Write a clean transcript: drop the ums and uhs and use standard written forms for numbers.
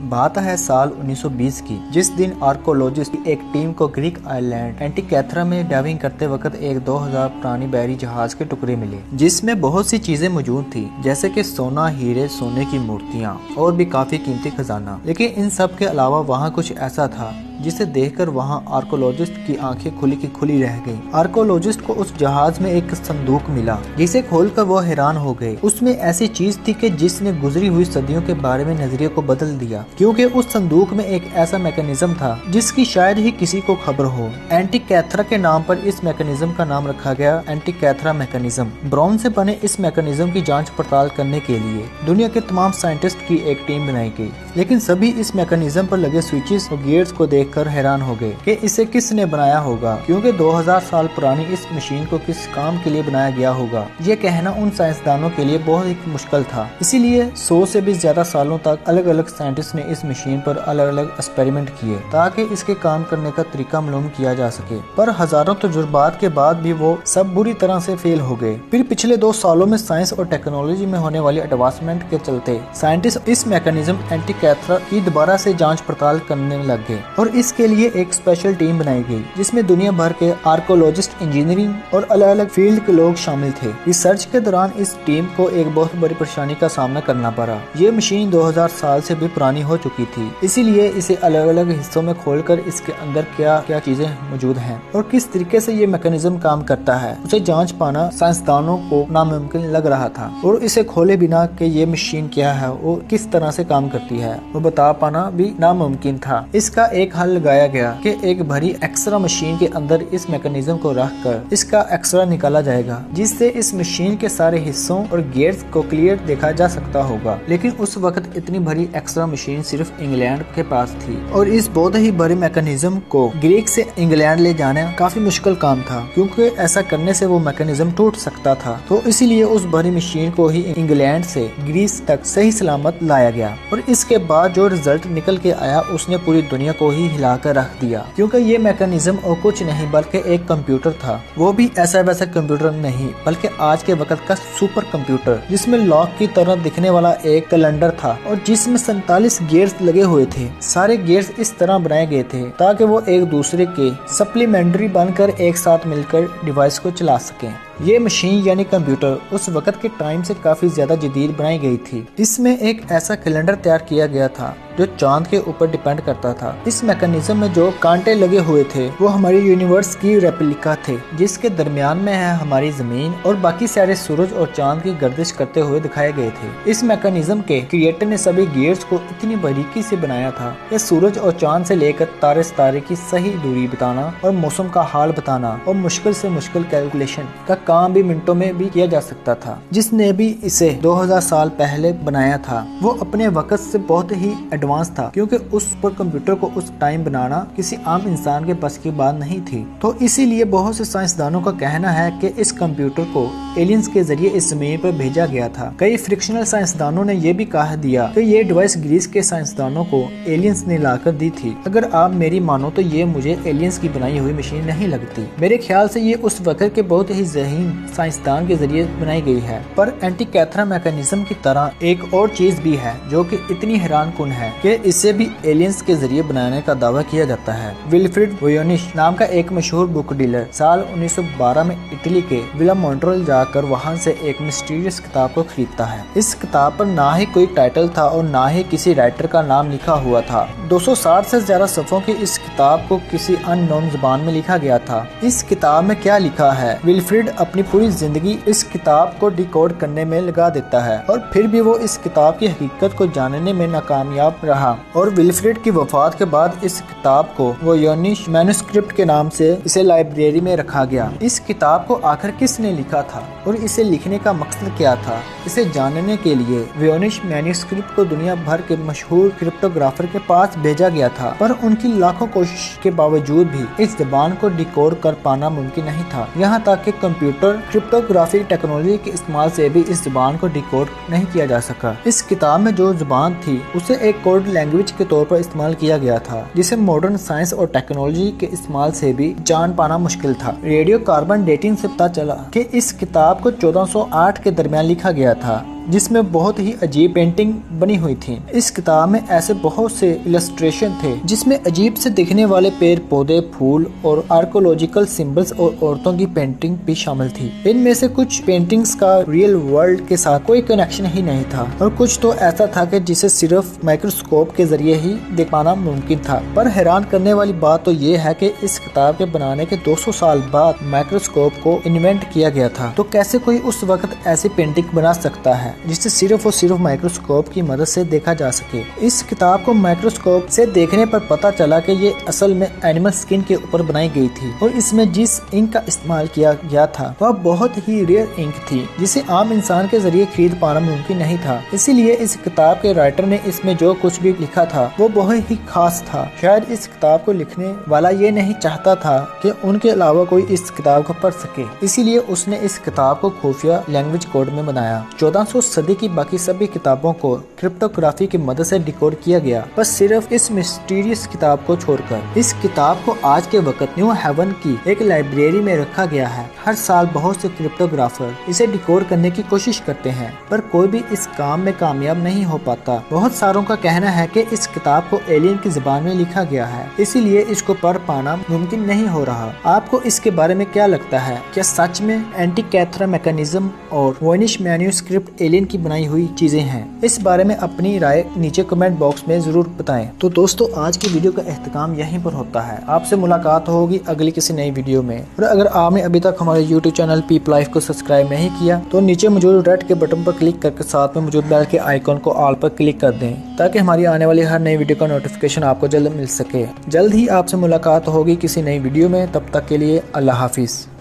बात है साल 1920 की, जिस दिन आर्कोलॉजिस्ट की एक टीम को ग्रीक आइलैंड एंटिकैथरा में डाइविंग करते वक्त एक 2000 पुरानी बहरी जहाज के टुकड़े मिले, जिसमें बहुत सी चीजें मौजूद थी, जैसे कि सोना, हीरे, सोने की मूर्तियां और भी काफी कीमती खजाना। लेकिन इन सब के अलावा वहाँ कुछ ऐसा था जिसे देखकर वहाँ आर्कोलॉजिस्ट की आंखें खुली की खुली रह गईं। आर्कोलॉजिस्ट को उस जहाज में एक संदूक मिला, जिसे खोलकर वो हैरान हो गए। उसमें ऐसी चीज थी कि जिसने गुजरी हुई सदियों के बारे में नजरिए को बदल दिया, क्योंकि उस संदूक में एक ऐसा मैकेनिज्म था जिसकी शायद ही किसी को खबर हो। एंटिकैथरा के नाम पर इस मैकेनिज्म का नाम रखा गया, एंटिकैथरा मैकेनिज्म। ब्रॉन्ज से बने इस मैकेनिज्म की जांच पड़ताल करने के लिए दुनिया के तमाम साइंटिस्ट की एक टीम बनाई गई, लेकिन सभी इस मैकेनिज्म पर लगे स्विचेस और गियर्स को देखकर हैरान हो गए कि इसे किसने बनाया होगा, क्योंकि 2000 साल पुरानी इस मशीन को किस काम के लिए बनाया गया होगा, ये कहना उन साइंसदानों के लिए बहुत ही मुश्किल था। इसीलिए 100 से भी ज्यादा सालों तक अलग अलग साइंटिस्ट ने इस मशीन पर अलग अलग एक्सपेरिमेंट किए ताकि इसके काम करने का तरीका मालूम किया जा सके, पर हजारों तजुर्बात के बाद भी वो सब बुरी तरह से फेल हो गए। फिर पिछले 2 सालों में साइंस और टेक्नोलॉजी में होने वाली एडवांसमेंट के चलते साइंटिस्ट इस मैकेनिज्म एंटिकैथरा की दोबारा से जांच पड़ताल करने लग गए और इसके लिए एक स्पेशल टीम बनाई गई, जिसमें दुनिया भर के आर्कोलॉजिस्ट, इंजीनियरिंग और अलग अलग फील्ड के लोग शामिल थे। रिसर्च के दौरान इस टीम को एक बहुत बड़ी परेशानी का सामना करना पड़ा। ये मशीन 2000 साल से भी पुरानी हो चुकी थी, इसीलिए इसे अलग अलग हिस्सों में खोलकर इसके अंदर क्या क्या चीजें मौजूद हैं और किस तरीके से ये मैकेनिज्म काम करता है, उसे जांच पाना साइंसदानों को नामुमकिन लग रहा था। और इसे खोले बिना कि ये मशीन क्या है और किस तरह से काम करती है, वो बता पाना भी नामुमकिन था। इसका एक हल लगाया गया कि एक भरी एक्सरा मशीन के अंदर इस मैकेनिज्म को रखकर इसका एक्सरा निकाला जाएगा, जिससे इस मशीन के सारे हिस्सों और गियर्स को क्लियर देखा जा सकता होगा। लेकिन उस वक्त इतनी भरी एक्सरा मशीन सिर्फ इंग्लैंड के पास थी और इस बहुत ही बड़े मैकेनिज्म को ग्रीक से इंग्लैंड ले जाना काफी मुश्किल काम था, क्योंकि ऐसा करने से वो मैकेनिज्म टूट सकता था। तो इसीलिए उस भरी मशीन को ही इंग्लैंड से ग्रीस तक सही सलामत लाया गया और इसके बाद जो रिजल्ट निकल के आया उसने पूरी दुनिया को ही हिलाकर रख दिया, क्योंकि ये मैकेनिज्म और कुछ नहीं बल्कि एक कंप्यूटर था। वो भी ऐसा वैसा कंप्यूटर नहीं, बल्कि आज के वक्त का सुपर कंप्यूटर, जिसमें लॉक की तरह दिखने वाला एक कैलेंडर था और जिसमें 47 गियर्स लगे हुए थे। सारे गियर्स इस तरह बनाए गए थे ताकि वो एक दूसरे के सप्लीमेंट्री बनकर एक साथ मिलकर डिवाइस को चला सकें। ये मशीन यानी कंप्यूटर उस वक्त के टाइम से काफी ज्यादा जदीद बनाई गई थी। इसमें एक ऐसा कैलेंडर तैयार किया गया था जो चांद के ऊपर डिपेंड करता था। इस मैकेनिज्म में जो कांटे लगे हुए थे वो हमारी यूनिवर्स की रेप्लिका थे, जिसके दरमियान में है हमारी जमीन और बाकी सारे सूरज और चांद की गर्दिश करते हुए दिखाए गए थे। इस मैकेनिज्म के क्रिएटर ने सभी गियर्स को इतनी बारीकी से बनाया था कि सूरज और चांद से लेकर तारे सितारे की सही दूरी बताना और मौसम का हाल बताना और मुश्किल से मुश्किल कैलकुलेशन का काम भी मिनटों में भी किया जा सकता था। जिसने भी इसे 2000 साल पहले बनाया था वो अपने वक्त से बहुत ही एडवांस था, क्योंकि उस पर कंप्यूटर को उस टाइम बनाना किसी आम इंसान के बस की बात नहीं थी। तो इसीलिए बहुत से साइंसदानों का कहना है कि इस कंप्यूटर को एलियंस के जरिए इस जमीन पर भेजा गया था। कई फ्रिक्शनल साइंसदानों ने यह भी कहा दिया कि ये डिवाइस ग्रीस के साइंसदानों को एलियंस ने लाकर दी थी। अगर आप मेरी मानो तो ये मुझे एलियंस की बनाई हुई मशीन नहीं लगती। मेरे ख्याल से ये उस वक्त के बहुत ही ज़हीन साइंसदान के जरिए बनाई गई है। पर एंटिकैथरा मैकेनिज्म की तरह एक और चीज भी है जो कि इतनी हैरानकुन है कि इसे भी एलियंस के जरिए बनाने का दावा किया जाता है। विल्फ्रेड वोयोनिच नाम का एक मशहूर बुक डीलर साल 1912 में इटली के विला मॉन्ट्रोल जाकर वहां से एक मिस्टीरियस किताब को खरीदता है। इस किताब पर ना ही कोई टाइटल था और ना ही किसी राइटर का नाम लिखा हुआ था। 260 से ज्यादा सफ़ों की इस किताब को किसी अननोन जुबान में लिखा गया था। इस किताब में क्या लिखा है, विल्फ्रेड अपनी पूरी जिंदगी इस किताब को डिकोड करने में लगा देता है और फिर भी वो इस किताब की हकीकत को जानने में नाकामयाब रहा और विल्फ्रेड की वफात के बाद इस किताब को वोयोनिच मैन्युस्क्रिप्ट के नाम से इसे लाइब्रेरी में रखा गया। इस किताब को आखिर किसने लिखा था और इसे लिखने का मकसद क्या था, इसे जानने के लिए वोयोनिच मैन्युस्क्रिप्ट को दुनिया भर के मशहूर क्रिप्टोग्राफर के पास भेजा गया था, पर उनकी लाखों कोशिश के बावजूद भी इस जबान को डिकोड कर पाना मुमकिन नहीं था। यहाँ तक कि कंप्यूटर क्रिप्टोग्राफी टेक्नोलॉजी के इस्तेमाल से भी इस जुबान को डिकोड नहीं किया जा सका। इस किताब में जो जुबान थी उसे एक कोड लैंग्वेज के तौर पर इस्तेमाल किया गया था, जिसे मॉडर्न साइंस और टेक्नोलॉजी के इस्तेमाल से भी जान पाना मुश्किल था। रेडियो कार्बन डेटिंग से पता चला कि इस किताब को 1408 के दरमियान लिखा गया था। जिसमें बहुत ही अजीब पेंटिंग बनी हुई थी। इस किताब में ऐसे बहुत से इलस्ट्रेशन थे जिसमें अजीब से दिखने वाले पेड़ पौधे, फूल और आर्कोलॉजिकल सिंबल्स और औरतों की पेंटिंग भी शामिल थी। इनमें से कुछ पेंटिंग्स का रियल वर्ल्ड के साथ कोई कनेक्शन ही नहीं था और कुछ तो ऐसा था कि जिसे सिर्फ माइक्रोस्कोप के जरिए ही देख पाना मुमकिन था। पर हैरान करने वाली बात तो ये है कि इस किताब के बनाने के 200 साल बाद माइक्रोस्कोप को इन्वेंट किया गया था। तो कैसे कोई उस वक्त ऐसी पेंटिंग बना सकता है जिसे सिर्फ और सिर्फ माइक्रोस्कोप की मदद से देखा जा सके। इस किताब को माइक्रोस्कोप से देखने पर पता चला कि ये असल में एनिमल स्किन के ऊपर बनाई गई थी और इसमें जिस इंक का इस्तेमाल किया गया था वह बहुत ही रेयर इंक थी जिसे आम इंसान के जरिए खरीद पाना मुमकिन नहीं था। इसीलिए इस किताब के राइटर ने इसमें जो कुछ भी लिखा था वो बहुत ही खास था। शायद इस किताब को लिखने वाला ये नहीं चाहता था कि उनके अलावा कोई इस किताब को पढ़ सके, इसीलिए उसने इस किताब को खुफिया लैंग्वेज कोड में बनाया। 1400 सदी की बाकी सभी किताबों को क्रिप्टोग्राफी की मदद से डिकोड किया गया, बस सिर्फ इस मिस्टीरियस किताब को छोड़कर। इस किताब को आज के वक्त न्यू हेवन की एक लाइब्रेरी में रखा गया है। हर साल बहुत से क्रिप्टोग्राफर इसे डिकोड करने की कोशिश करते हैं पर कोई भी इस काम में कामयाब नहीं हो पाता। बहुत सारों का कहना है कि इस किताब को एलियन की जुबान में लिखा गया है, इसीलिए इसको पढ़ पाना मुमकिन नहीं हो रहा। आपको इसके बारे में क्या लगता है? क्या सच में एंटीकैथरा मैकेनिज्म और वॉयनिश मैन्यूस्क्रिप्ट एलियन की बनाई हुई चीजें हैं? इस बारे में अपनी राय नीचे कमेंट बॉक्स में जरूर बताएं। तो दोस्तों, आज की वीडियो का इख्तिताम यहीं पर होता है। आपसे मुलाकात होगी अगली किसी नई वीडियो में। और अगर आपने अभी तक हमारे YouTube चैनल पीपल लाइफ को सब्सक्राइब नहीं किया तो नीचे मौजूद रेड के बटन पर क्लिक करके साथ में मौजूद बेल के आइकॉन को ऑल पर क्लिक कर दें ताकि हमारी आने वाली हर नई वीडियो का नोटिफिकेशन आपको जल्द मिल सके। जल्द ही आपसे मुलाकात होगी किसी नई वीडियो में। तब तक के लिए अल्लाह हाफिज।